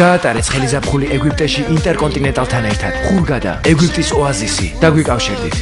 გაატარეს ხელიზაფხული ეგვიპტეში ინტერკონტინენტალთან ერთად. ხურგადა ეგვიპტის ოაზისი. დაგვიკავშირდით.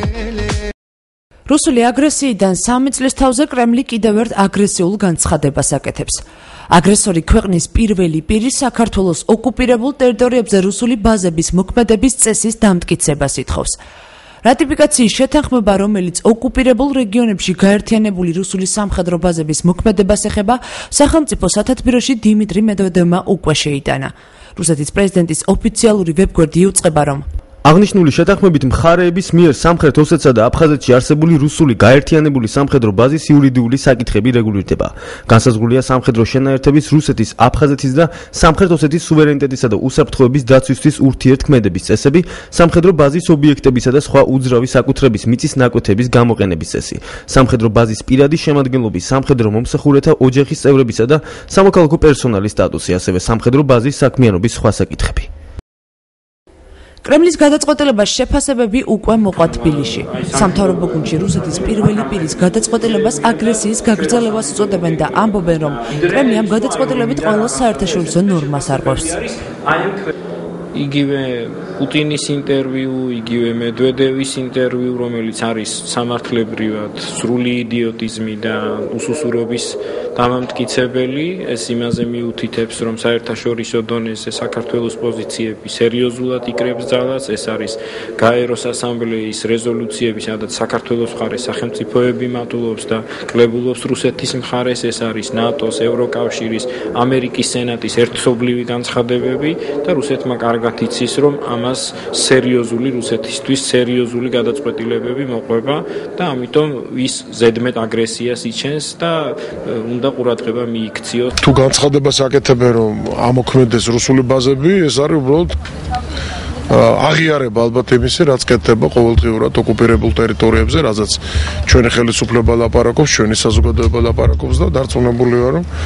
რუსული აგრესიიდან 3 წლის თავზე კრემლი კიდევ ერთ აგრესიულ განცხადებას აკეთებს. აგრესორი ქვეყნის პირველი პირი საქართველოს ოკუპირებულ ტერიტორიებზე რუსული ბაზების მოქმედების წესის დამტკიცებას ითხოვს. რატიფიკაციის შეთანხმება, რომელიც ოკუპირებულ რეგიონებში გაერთიანებული რუსული სამხედრო ბაზების მოქმედებას ეხება, სახელმწიფო სათათბიროში დიმიტრი მედვედევმა უკვე შეიტანა. რუსეთის პრეზიდენტის ოფიციალური ვებგვერდი იუწყება, რომ აღნიშნული შეთანხმებით მხარეების მიერ სამხრეთ ოსეთსა და აფხაზეთში არსებული რუსული გაერთიანებული სამხედრო ბაზის იურიდიული საკითხები რეგულირდება. განსაზღვრულია სამხედრო შენაერთების რუსეთის, აფხაზეთის და სამხრეთ ოსეთის სუვერენიტეტისა და უსაფრთხოების დაცვისთვის ურთიერთქმედების წესები, სამხედრო ბაზის ობიექტებისა და სხვა უძრავი საკუთრების მიწის ნაკვეთების გამოყენების წესი, სამხედრო ბაზის პირადი შემადგენლობის, სამხედრო მომსახურეთა ოჯახის წევრებისა და სამოქალაქო პერსონალის სტატუსი, ასევე სამხედრო ბაზის საქმიანობის სხვა საკითხები. კრემლის გადაწყვეტილებას შეფასებები უკვე მოყვა თბილისში. სამთავრობო გუნდში რუსეთის პირველი პირის გადაწყვეტილებას აგრესიის გაგრძელებას უწოდებენ და ამბობენ, რომ კრემლი ამ გადაწყვეტილებით ყველა საერთაშორისო ნორმას არღვევს. იგივე პუტინის ინტერვიუ, იგივე მედვედევის ინტერვიუ, რომელიც არის სამართლებრივად სრული იდიოტიზმი და უსუსურობის დამამტკიცებელი, ეს იმაზე მიუთითებს, რომ საერთაშორისო დონეზე საქართველოს პოზიციები სერიოზულად იკრებს ძალას, ეს არის გაეროს ასამბლეის რეზოლუციები, სადაც საქართველოს მხარეს სახელმწიფოები მატულობს და კლებულობს რუსეთის მხარეს, ეს არის ნატოს, ევროკავშირის, ამერიკის სენატის ერთობლივი განცხადებები და რუსეთმა კარგად იცის, რომ ამას სერიოზული რუსეთისთვის სერიოზული გადაწყვეტილებები მოყვება და ამიტომ ის ზედმეტ აგრესიას იჩენს და უნდა ყურადღება მიიქციოს. თუ განცხადებას აკეთებენ, რომ ამოქმედეს რუსული ბაზები, ეს არის უბრალოდ აღიარება ალბათ იმისი, რაც კეთდება ყოველდღიურად ოკუპირებულ ტერიტორიებზე, რაზეც ჩვენი ხელისუფლება ლაპარაკობს, ჩვენი საზოგადოება ლაპარაკობს და დარწმუნებული ვარ, რომ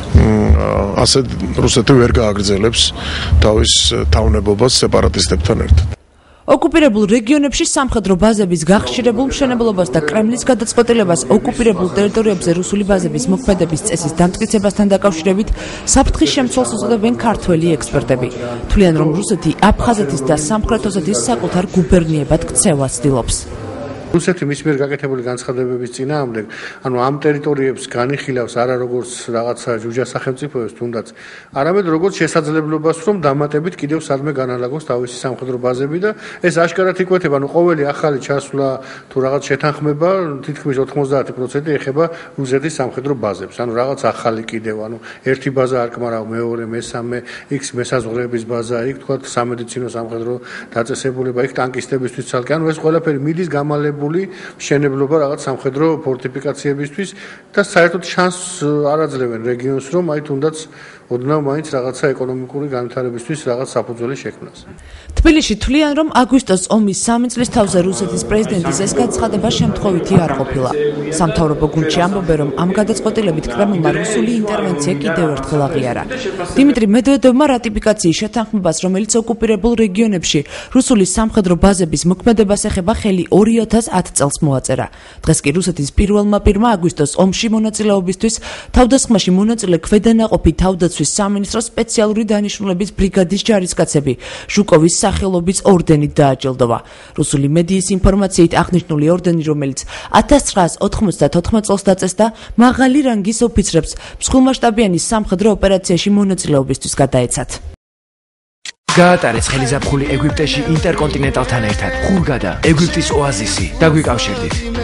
ასე რუსეთი ვერ გააგრძელებს თავის თავნებობას სეპარატისტებთან ერთად. ოკუპირებულ რეგიონებში სამხედრო ბაზების გახშირებულ მშენებლობას და კრემლის გადაწყვეტილებას ოკუპირებულ ტერიტორიებზე რუსული ბაზების მოქმედების წესის დამტკიცებასთან დაკავშირებით საფრთხის შემცველს უწოდებენ ქართველი ექსპერტები. თვლიან, რომ რუსეთი აფხაზეთის და სამხრეთ ოსეთის საკუთარ გუბერნიებად ქცევას ცდილობს. რუსეთი მის მიერ გაკეთებული განცხადებების წინააღმდეგ, ანუ ამ ტერიტორიებს განიხილავს არა როგორც რაღაცა ჯუჯა სახელმწიფოებს, თუნდაც არამედ როგორც შესაძლებლობას, რომ დამატებით კიდევ სადმე განალაგოს თავისი სამხედრო ბაზები და ეს აშკარად იკვეთება, ანუ ყოველი ახალი ჩასვლა თუ რაღაც შეთანხმება, თითქმის 90% ეხება რუსეთის სამხედრო ბაზებს. ანუ რაღაც ახალი კიდევ, ანუ ერთი ბაზა არ კმარავ, მეორე, მესამე, იქ მესაზღვრეების ბაზა, იქ თქვა სამედიცინო სამხედრო დაწესებულება, იქ ტანკისტებისთვის ცალკე. ანუ ეს ყველაფერი მიდის გამალებ მშენებლობა რაღაც სამხედრო ფორტიფიკაციებისთვის და საერთოდ შანსს არ აძლევენ რეგიონს, რომ აი თუნდაც ოდნავ მაინც რაღაცა ეკონომიკური განვითარებისთვის რაღაც საფუძველი შექმნას. თბილისში თვლიან, რომ აგვისტოს ომის 3 წლის თავზე რუსეთის პრეზიდენტის ეს განცხადება შემთხვევითი არ ყოფილა. სამთავრობო გუნდში ამბობენ, რომ ამ გადაწყვეტილებით კრემლმა რუსული ინტერვენცია კიდევ ერთხელ აღიარა. დიმიტრი მედვედევმა რატიფიკაციის შეთანხმებას, რომელიც ოკუპირებულ რეგიონებში რუსული სამხედრო ბაზების მოქმედებას ეხება, ხელი 2010 წელს მოაწერა. დღეს კი რუსეთის პირველმა პირმა აგვისტოს ომში მონაწილეობისთვის თავდასხმაში მონაწილე ქვედანაყოფი თავდაცვის სამინისტროს სპეციალური დანიშნულების ბრიგადის ჯარისკაცები ჟუკოვის სახელობის ორდენით დააჯილდოვა. რუსული მედიის ინფორმაციით აღნიშნული ორდენი, რომელიც 1994 წელს დაწესდა, მაღალი რანგის ოფიცრებს მსხვილმასშტაბიანი სამხედრო ოპერაციაში მონაწილეობისთვის გადაეცათ. გაატარეს ხელიზაფხული ეგვიპტეში ინტერკონტინენტალთან ერთად. ხურგადა ეგვიპტის ოაზისი. დაგვიკავშირდით.